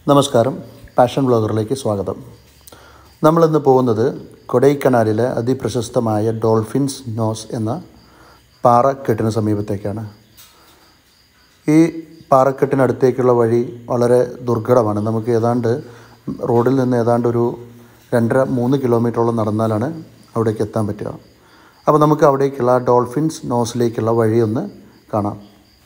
നമസ്കാരം, പാഷൻ വ്ളോഗറിലേക്ക് സ്വാഗതം. നമ്മളിന്ന് പോകുന്നത് കൊടൈക്കനാലിലെ അതിപ്രശസ്തമായ ഡോൾഫിൻസ് നോസ് എന്ന പാറക്കെട്ടിന് സമീപത്തേക്കാണ്. ഈ പാറക്കെട്ടിനടുത്തേക്കുള്ള വഴി വളരെ ദുർഘടമാണ്. നമുക്ക് ഏതാണ്ട് റോഡിൽ നിന്ന് ഏതാണ്ട് ഒരു 2.5-3 കിലോമീറ്ററോളം നടന്നാലാണ് അവിടേക്ക് എത്താൻ പറ്റുക. അപ്പോൾ നമുക്ക് അവിടേക്കുള്ള ഡോൾഫിൻസ് നോസിലേക്കുള്ള വഴിയൊന്ന് കാണാം.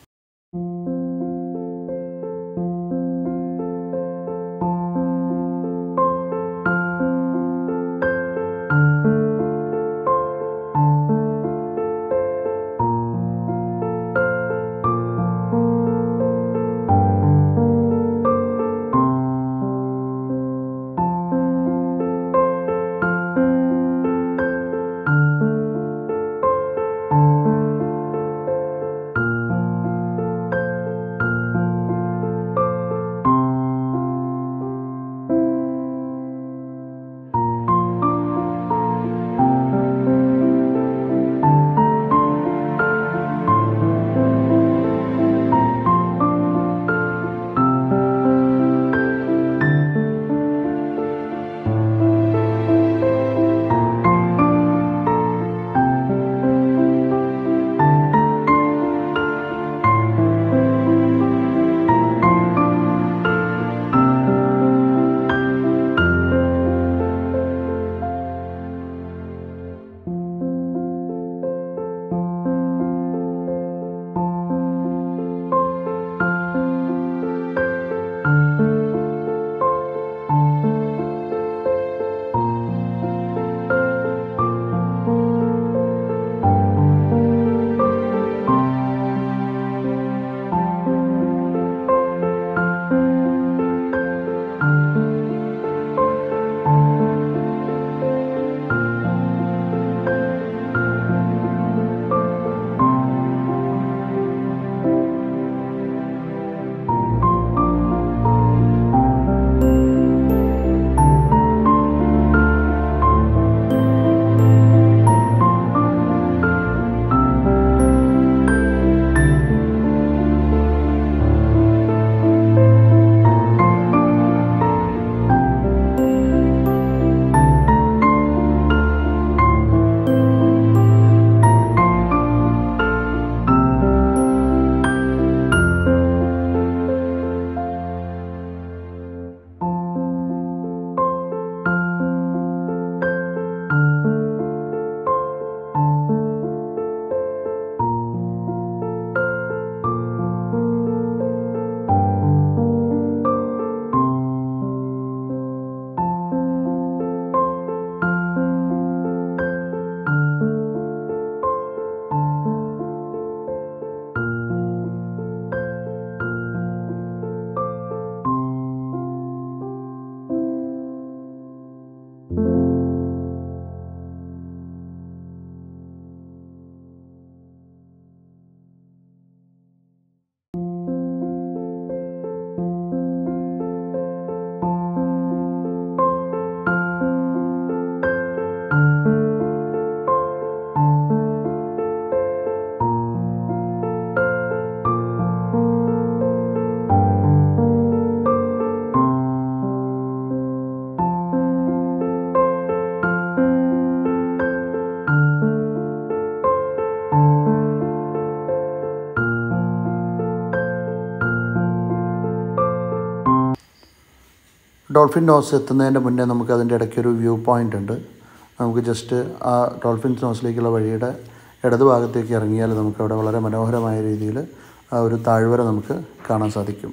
ഡോൾഫിൻ നോസ് എത്തുന്നതിൻ്റെ മുന്നേ നമുക്ക് അതിൻ്റെ ഇടയ്ക്കൊരു വ്യൂ പോയിൻ്റ് ഉണ്ട്. നമുക്ക് ജസ്റ്റ് ആ ഡോൾഫിൻ നോസിലേക്കുള്ള വഴിയുടെ ഇടതുഭാഗത്തേക്ക് ഇറങ്ങിയാൽ നമുക്കവിടെ വളരെ മനോഹരമായ രീതിയിൽ ആ ഒരു താഴ്വര നമുക്ക് കാണാൻ സാധിക്കും.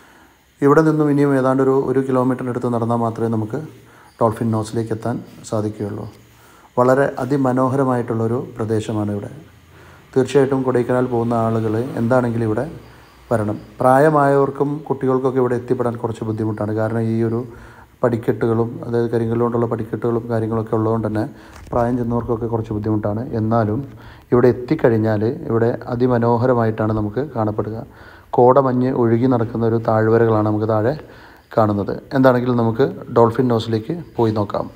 ഇവിടെ നിന്നും ഇനിയും ഏതാണ്ട് ഒരു കിലോമീറ്ററിനടുത്ത് നടന്നാൽ മാത്രമേ നമുക്ക് ഡോൾഫിൻ നോസിലേക്ക് എത്താൻ സാധിക്കുകയുള്ളൂ. വളരെ അതിമനോഹരമായിട്ടുള്ളൊരു പ്രദേശമാണ് ഇവിടെ. തീർച്ചയായിട്ടും കൊടൈക്കനാൽ പോകുന്ന ആളുകൾ എന്താണെങ്കിലും ഇവിടെ വരണം. പ്രായമായവർക്കും കുട്ടികൾക്കൊക്കെ ഇവിടെ എത്തിപ്പെടാൻ കുറച്ച് ബുദ്ധിമുട്ടാണ്. കാരണം ഈ ഒരു പടിക്കെട്ടുകളും, അതായത് കരിങ്കല്ല് കൊണ്ടുള്ള പടിക്കെട്ടുകളും കാര്യങ്ങളൊക്കെ ഉള്ളതുകൊണ്ട് തന്നെ പ്രായം ചെന്നവർക്കൊക്കെ കുറച്ച് ബുദ്ധിമുട്ടാണ്. എന്നാലും ഇവിടെ എത്തിക്കഴിഞ്ഞാൽ ഇവിടെ അതിമനോഹരമായിട്ടാണ് നമുക്ക് കാണപ്പെടുക. കോടമഞ്ഞ് ഒഴുകി നടക്കുന്ന ഒരു താഴ്വരകളാണ് നമുക്ക് താഴെ കാണുന്നത്. എന്താണെങ്കിലും നമുക്ക് ഡോൾഫിൻ നോസിലേക്ക് പോയി നോക്കാം.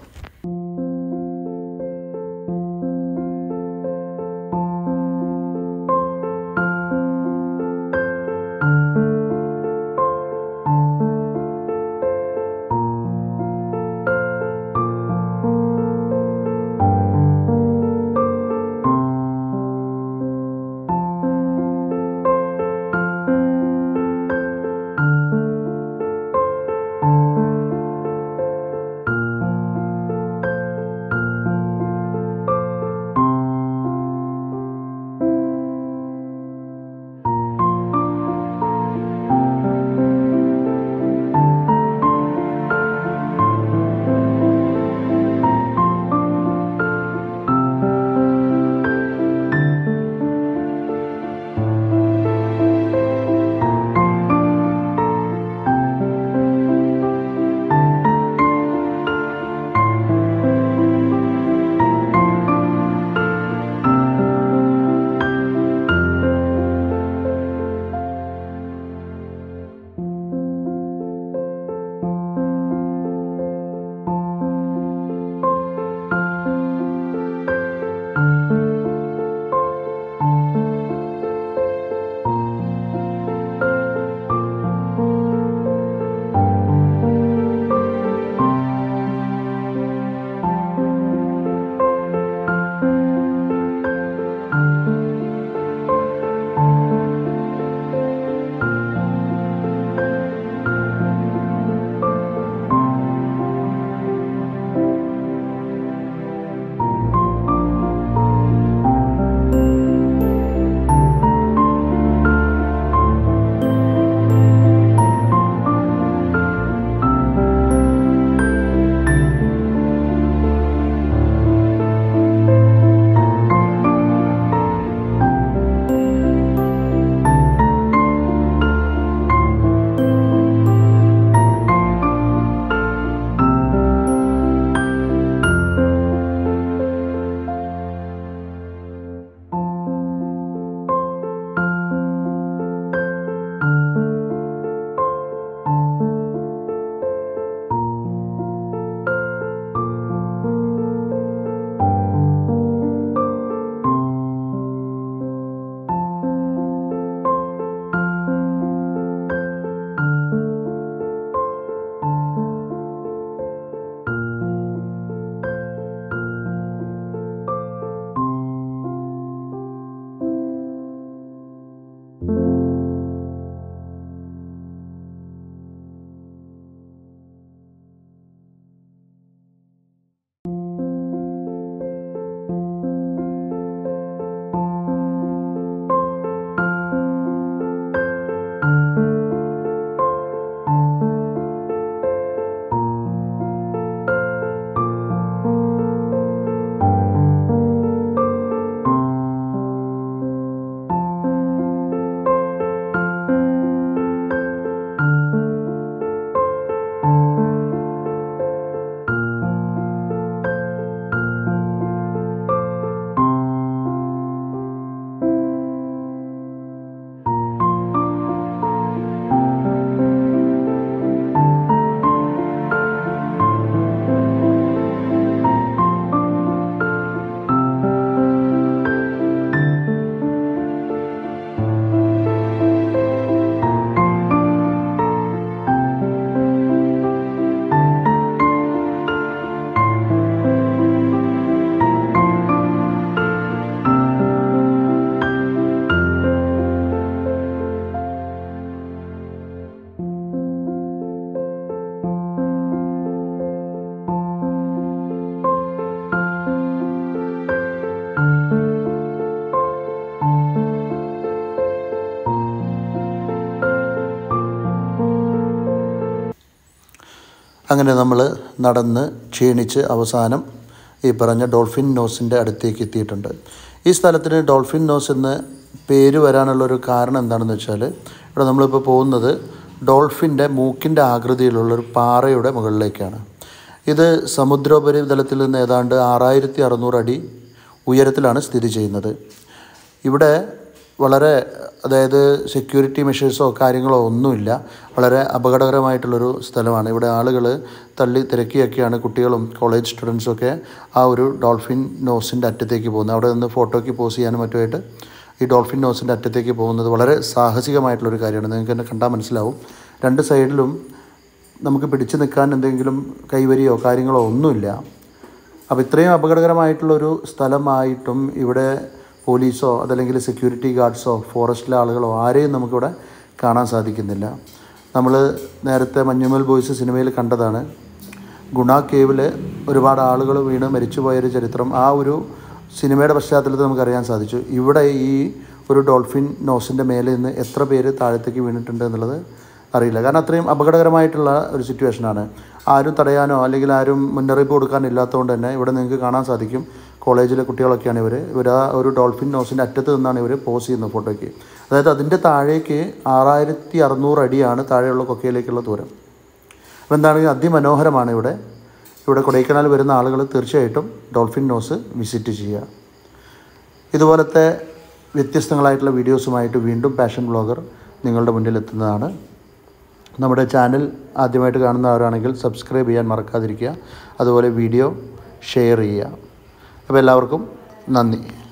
അങ്ങനെ നമ്മൾ നടന്ന് ക്ഷീണിച്ച് അവസാനം ഈ പറഞ്ഞ ഡോൾഫിൻ നോസിൻ്റെ അടുത്തേക്ക് എത്തിയിട്ടുണ്ട്. ഈ സ്ഥലത്തിന് ഡോൾഫിൻ നോസ് എന്ന് പേര് വരാനുള്ളൊരു കാരണം എന്താണെന്ന് വെച്ചാൽ, ഇവിടെ നമ്മളിപ്പോൾ പോകുന്നത് ഡോൾഫിൻ്റെ മൂക്കിൻ്റെ ആകൃതിയിലുള്ളൊരു പാറയുടെ മുകളിലേക്കാണ്. ഇത് സമുദ്രോപരിതലത്തിൽ നിന്ന് ഏതാണ്ട് 6600 അടി ഉയരത്തിലാണ് സ്ഥിതി ചെയ്യുന്നത്. ഇവിടെ വളരെ സെക്യൂരിറ്റി മെഷേഴ്സോ കാര്യങ്ങളോ ഒന്നുമില്ല. വളരെ അപകടകരമായിട്ടുള്ളൊരു സ്ഥലമാണ്. ഇവിടെ ആളുകൾ തള്ളി തിരക്കിയൊക്കെയാണ് കുട്ടികളും കോളേജ് സ്റ്റുഡൻസും ഒക്കെ ആ ഒരു ഡോൾഫിൻ നോസിൻ്റെ അറ്റത്തേക്ക് പോകുന്നത്. അവിടെ നിന്ന് ഫോട്ടോയ്ക്ക് പോസ് ചെയ്യാനും മറ്റുമായിട്ട് ഈ ഡോൾഫിൻ നോസിൻ്റെ അറ്റത്തേക്ക് പോകുന്നത് വളരെ സാഹസികമായിട്ടുള്ളൊരു കാര്യമാണ്. നിങ്ങൾക്ക് തന്നെ കണ്ടാൽ മനസ്സിലാവും. രണ്ട് സൈഡിലും നമുക്ക് പിടിച്ചു നിൽക്കാൻ എന്തെങ്കിലും കൈവരിയോ കാര്യങ്ങളോ ഒന്നുമില്ല. അപ്പോൾ ഇത്രയും അപകടകരമായിട്ടുള്ളൊരു സ്ഥലമായിട്ടും ഇവിടെ പോലീസോ അതല്ലെങ്കിൽ സെക്യൂരിറ്റി ഗാർഡ്സോ ഫോറസ്റ്റിലെ ആളുകളോ ആരെയും നമുക്കിവിടെ കാണാൻ സാധിക്കുന്നില്ല. നമ്മൾ നേരത്തെ മഞ്ഞുമൽ ബോയ്സ് സിനിമയിൽ കണ്ടതാണ്. ഗുണ കേവിൽ ഒരുപാട് ആളുകൾ വീണ് മരിച്ചുപോയൊരു ചരിത്രം ആ ഒരു സിനിമയുടെ പശ്ചാത്തലത്തിൽ നമുക്കറിയാൻ സാധിച്ചു. ഇവിടെ ഈ ഒരു ഡോൾഫിൻ നോസിൻ്റെ മേലെ നിന്ന് എത്ര പേര് താഴത്തേക്ക് വീണിട്ടുണ്ട് എന്നുള്ളത് അറിയില്ല. കാരണം അത്രയും അപകടകരമായിട്ടുള്ള ഒരു സിറ്റുവേഷനാണ്. ആരും തടയാനോ അല്ലെങ്കിൽ ആരും മുന്നറിയിപ്പ് കൊടുക്കാനില്ലാത്തതുകൊണ്ട് തന്നെ ഇവിടെ നിങ്ങൾക്ക് കാണാൻ സാധിക്കും കോളേജിലെ കുട്ടികളൊക്കെയാണ് ഇവർ ആ ഒരു ഡോൾഫിൻ നോസിൻ്റെ അറ്റത്ത് നിന്നാണ് ഇവർ പോസ് ചെയ്യുന്നത് ഫോട്ടോയ്ക്ക്. അതായത് അതിൻ്റെ താഴേക്ക് 6600 അടിയാണ് താഴെയുള്ള കൊക്കയിലേക്കുള്ള ദൂരം. അപ്പോൾ എന്താണെങ്കിൽ അതിമനോഹരമാണ് ഇവിടെ കൊടൈക്കനാൽ വരുന്ന ആളുകൾ തീർച്ചയായിട്ടും ഡോൾഫിൻ നോസ് വിസിറ്റ് ചെയ്യുക. ഇതുപോലത്തെ വ്യത്യസ്തങ്ങളായിട്ടുള്ള വീഡിയോസുമായിട്ട് വീണ്ടും പാഷൻ വ്ളോഗർ നിങ്ങളുടെ മുന്നിൽ എത്തുന്നതാണ്. നമ്മുടെ ചാനൽ ആദ്യമായിട്ട് കാണുന്നവരാണെങ്കിൽ സബ്സ്ക്രൈബ് ചെയ്യാൻ മറക്കാതിരിക്കുക. അതുപോലെ വീഡിയോ ഷെയർ ചെയ്യുക. അപ്പോൾ എല്ലാവർക്കും നന്ദി.